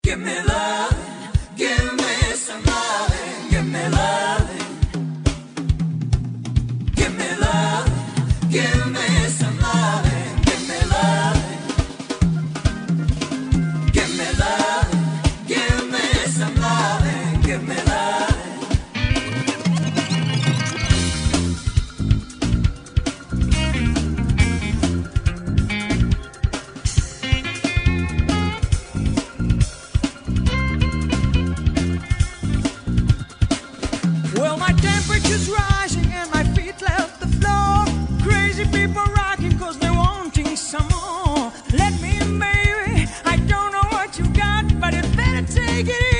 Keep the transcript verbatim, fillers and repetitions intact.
Give me love, give me some loving, give me loving. Give me love, give me some loving, give me loving. Give me love, give me some loving, give me loving. Well, my temperature's rising and my feet left the floor. Crazy people rocking cause they're wanting some more. Let me in, baby. I don't know what you got, but you better take it in.